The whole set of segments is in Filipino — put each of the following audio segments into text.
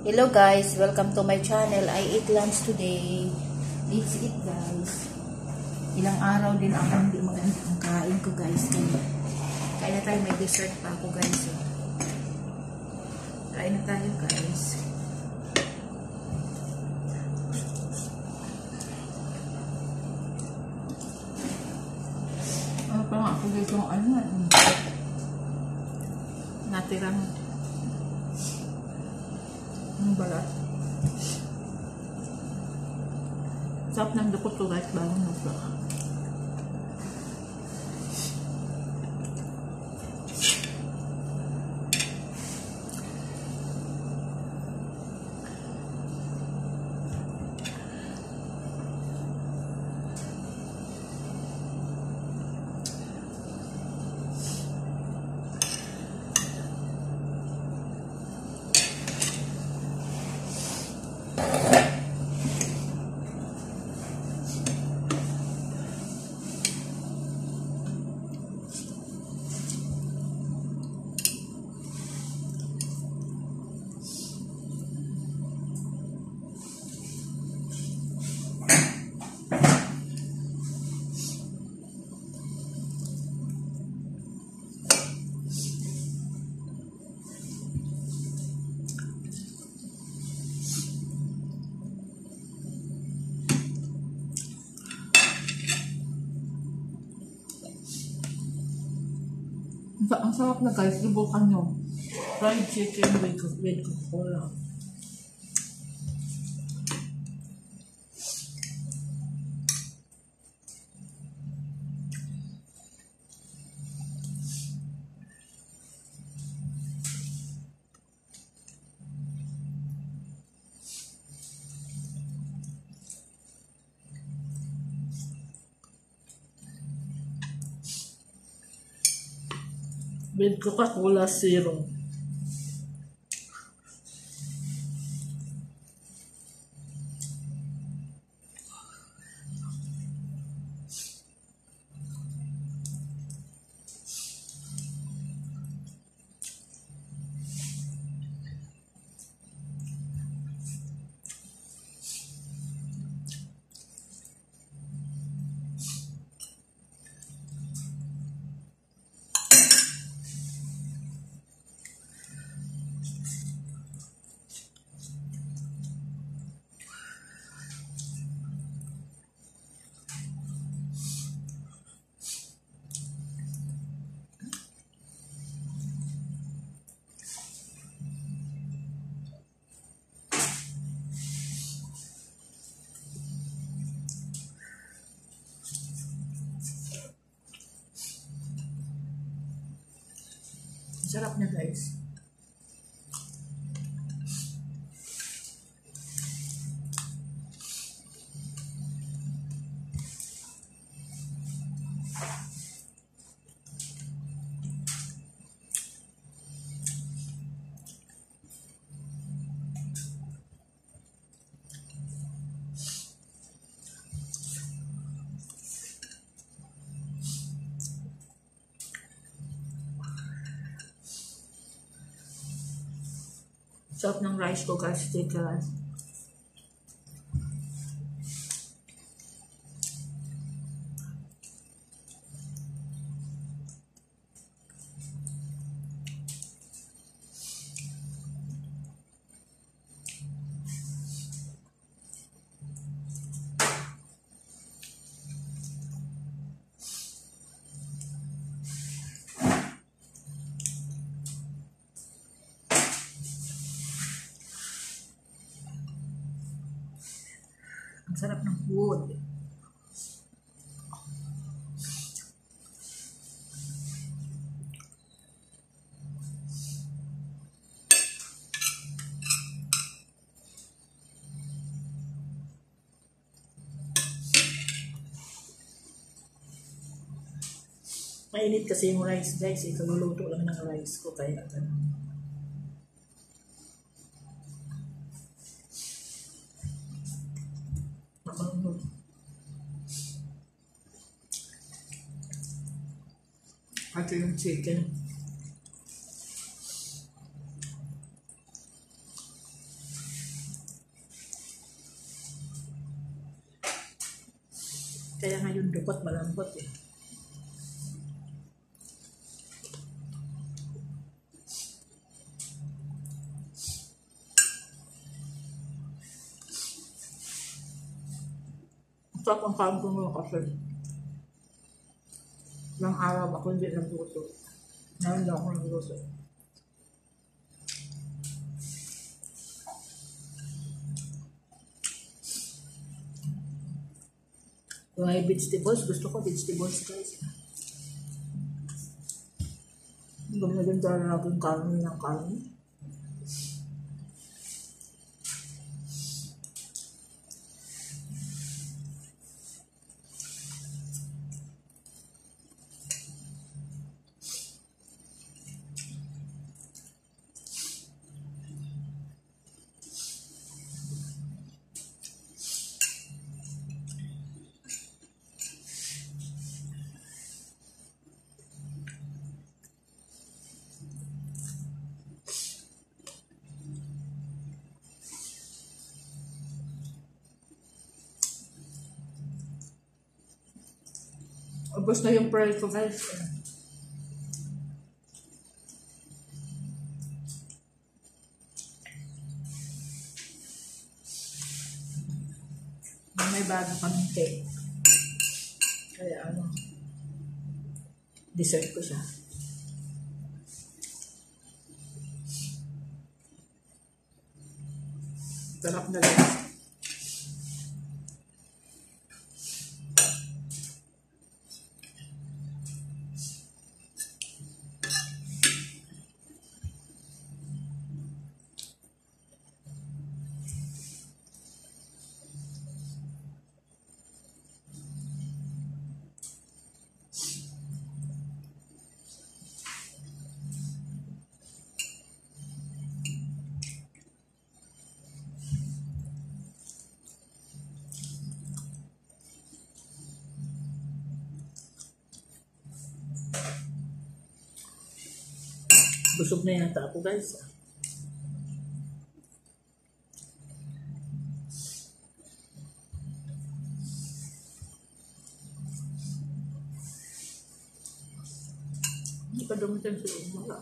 Hello guys, welcome to my channel. I eat lunch today. Let's eat guys. Ilang araw din ako hindi maganda ang kain ko guys. Kaya tayo, may dessert pa ako guys. Kain na tayo guys. Ano pa nga ako guys yung ano natirang balat. Sarap ng dukot ko guys, bago nagpa. Ang sarap na guys, subukan nyo. Fried chicken with Coca-Cola. With Coca-Cola Zero. Sarap na guys. Sarap ng rice ko guys, sticky rice. Ang sarap ng food. Mainit kasi yung rice guys. Kaluluto lang ng rice ko kaya ganun. Ito yung chicken. Kaya ngayon dukot malambot eh. Sarap ang kain ko mo kasi ilang araw ako hindi nagluto. Ngayon lang ako nagluto. Kung may vegetables, gusto ko vegetables guys. Ganda na natin kanin ng kanin. Ubus na yung fries ko guys. May bago kaming cake. Kaya dessert ko siya. Sarap na guys. Busog na yata ako guys. Hindi pa dumitan sa umaga.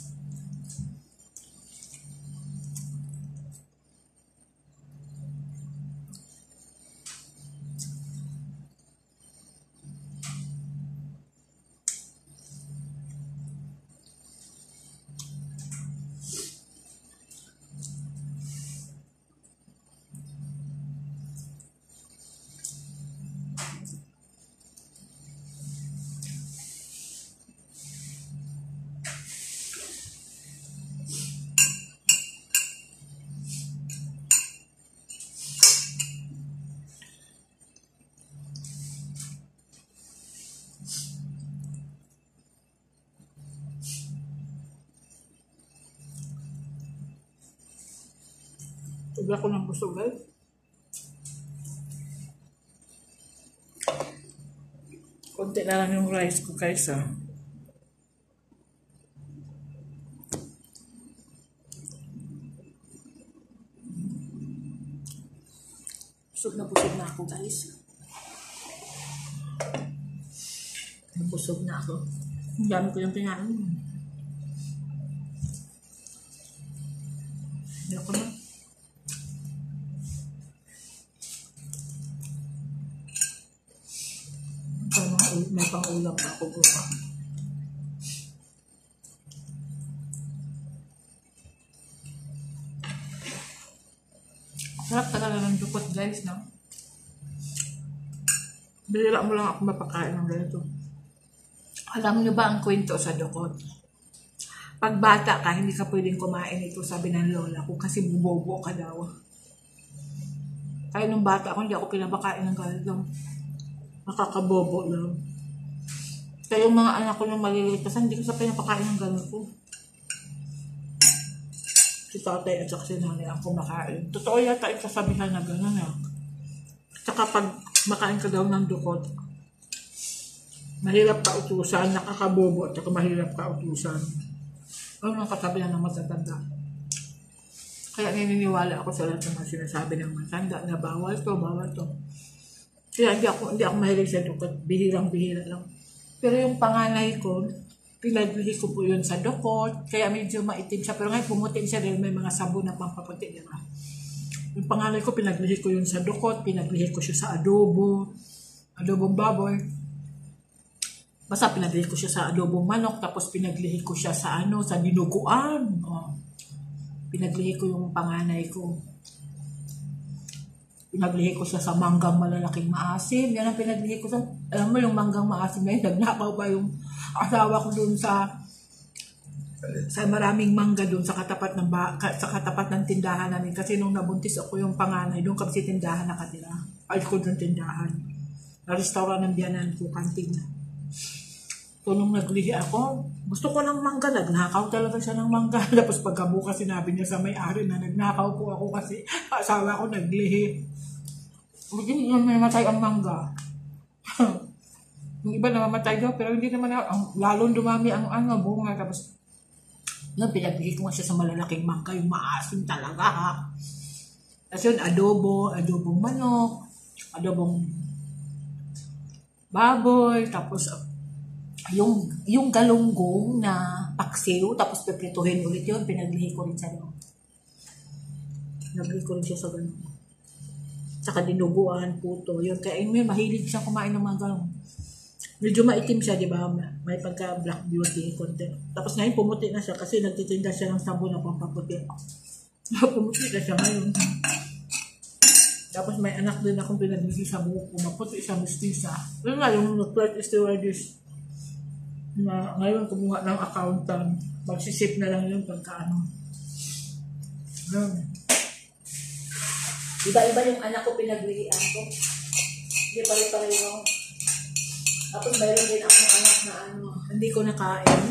Tuga ko ng busog guys. Konti na lang yung rice ko guys Busog na ako guys. Busog na ako. Ang dami ko yung pinain. Hindi ako na. May pang-ulam pa ako buka. Sarap talaga ng dukot guys, no? Bihira mo lang ako mapakain ng ganito. Alam nyo ba ang kwento sa dukot? Pag bata ka, hindi ka pwedeng kumain ito, sabi ng lola ko, kasi bubobo ka daw. Kaya nung bata ako, hindi ako pinapakain ng ganito. Nakakabobo lang. Kaya yung mga anak ko nung maliliit, kasi hindi ko sa pinapakain ng ganito. Si tatay at saka si nanay ang kumakain. Totoo yata yung sasabihan na gano'n Tsaka pag makain ka daw ng dukot, mahirap ka utusan, nakakabobo at saka mahirap ka utusan. Ano ang kasabihan ng matatanda? Kaya naniniwala ako sa lahat ng mga sinasabi ng matanda na bawal to, bawal to. Kaya hindi ako mahilig sa dukot. Bihirang-bihira lang. Pero yung panganay ko, pinagbili ko po yun sa dukot. Kaya medyo maitim siya. Pero ngayon pumutin siya dahil may mga sabon na pampaputi. Diba? Yung panganay ko, pinagbili ko yun sa dukot. Pinagbili ko siya sa adobo. Adobong baboy. Basta pinagbili ko siya sa adobong manok. Tapos pinaglihi ko siya sa sa dinuguan. Pinaglihi ko yung panganay ko. Pinaglihi ko siya sa manggang malalaking maasim. Yan ang pinaglihi ko sa, alam mo yung manggang maasim na yun, nagnakaw pa yung asawa ko dun sa maraming mangga dun sa katapat ng tindahan namin. Kasi nung nabuntis ako yung panganay, doon kasi tindahan nakatira. Ay ko dun tindahan. Na restaurant ng biyanan ko, kantin. So nung naglihi ako, gusto ko ng mangga, nagnakaw talaga siya ng mangga. Tapos pagkabukas sinabi niya sa may-ari na nagnakaw po ako kasi asawa ko naglihi. Hindi naman namatay ang mangga. Yung iba namamatay daw, pero hindi naman lalong dumami ang bunga. Tapos, pinagbigay ko nga siya sa malalaking mangga, yung maasim talaga ha. Tapos yun, adobong manok, adobong baboy, tapos yung galunggong na paksiw, tapos piprituhin ulit yun, pinaglihi ko rin sa Naglihi ko rin siya sa galunggong. Saka dinuguan, puto, yun. Kaya yun, mahilig siya kumain ng mga galong. Medyo maitim siya, di ba? May pagka black beauty konti. Tapos ngayon pumuti na siya kasi nagtitinda siya ng sabon na pampaputi. Pumuti na siya ngayon. Tapos may anak din akong pinagbigay sa buhok ko. Maputi siya, mustisa. Yun nga, yung flight stewardess na ngayon kumuha ng accountant. Magsisip na lang yun pagkaano. Iba-iba yung anak ko pinaglihian ko. Hindi pare-pareho. Tapos mayroon din akong anak na hindi ko nakain.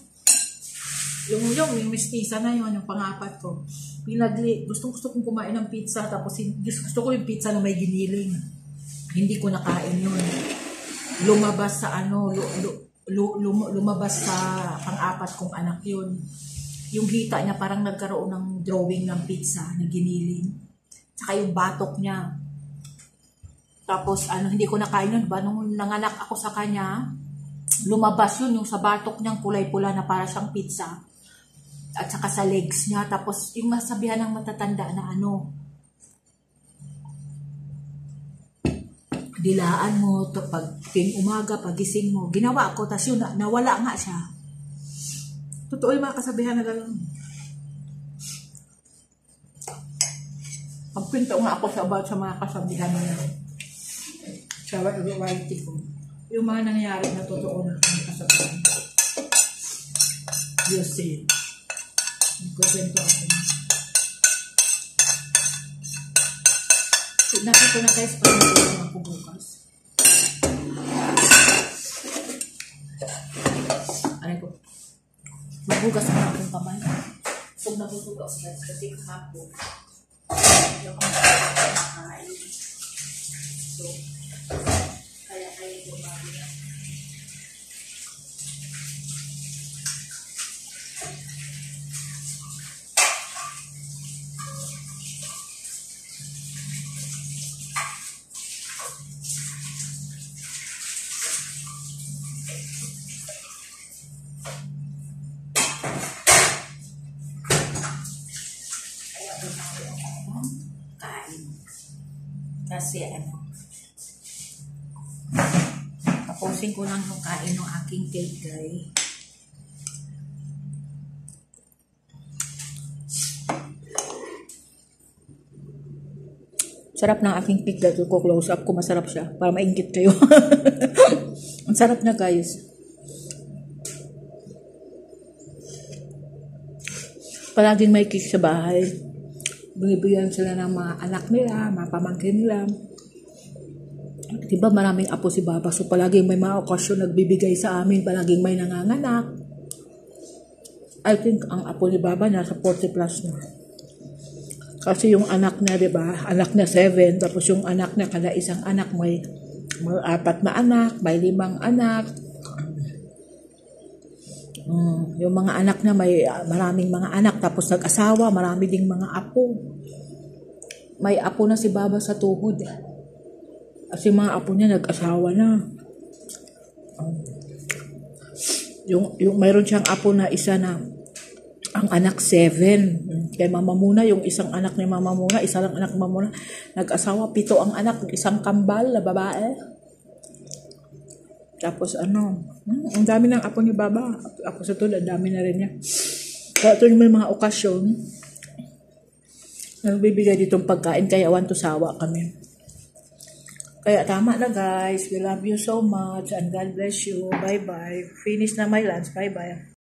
Yung mistisa na yun, yung pangapat ko. Gusto kong kumain ng pizza, tapos gusto ko yung pizza na may giniling. Hindi ko nakain yun. Lumabas sa lumabas sa pang-apat kong anak yun. Yung hita niya parang nagkaroon ng drawing ng pizza na giniling. Saka yung batok niya. Tapos, hindi ko nakain yun. Diba? Nung nanganak ako sa kanya, lumabas yun, yung sa batok niyang kulay-pula na para siyang pizza. At saka sa legs niya. Tapos, yung masabihan ng matatanda na dilaan mo, pag umaga, pagising mo, ginawa ko, tapos yun, nawala nga siya. Totoo yung mga kasabihan na gano'n. Pagpinto nga ako sa mga kasabihan na sa writing ko. Yung mga nangyayari na totoo na ang kasabihan. You see. Nagkukwento ako. Nakita ko na guys, pag nagkukwento ako bukas. Ko. Magbugas ko na akong kamay. So, nabutog ako guys kasi kahapon. Hindi ako makakain. So, kaya bumabi na. Kasi tapusin ko lang yung kain ng aking cake guys. Sarap ng aking cake guys. Ko close up ko, masarap siya para maingit kayo. Ang sarap na guys. Palaging may cake sa bahay. Binibigyan sila ng mga anak nila, mga pamangkin nila. Diba maraming apo si Baba, so palaging may mga okasyon nagbibigay sa amin, palaging may nanganganak. I think ang apo ni Baba nasa 40 plus na. Kasi yung anak niya, diba, anak niya 7, tapos yung anak niya, kada isang anak may 4 na anak, may 5 anak. Yung mga anak na may maraming mga anak, tapos nag-asawa, marami ding mga apo. May apo na si Baba sa tuhod. Kasi mga apo niya nag-asawa na. Yung mayroon siyang apo na isa na ang anak 7. Kay Mama Muna, yung isang anak ni Mama Muna, isa lang anak ni Mama Muna, nag-asawa, 7 ang anak, isang kambal na babae. Tapos ang dami ng apo ni Baba. Ako sa tulad, ang dami na rin niya. Kaya ito may mga okasyon, nagbibigay ditong pagkain, kaya want to sawa kami. Kaya tama na guys. We love you so much and God bless you. Bye-bye. Finish na my lunch. Bye-bye.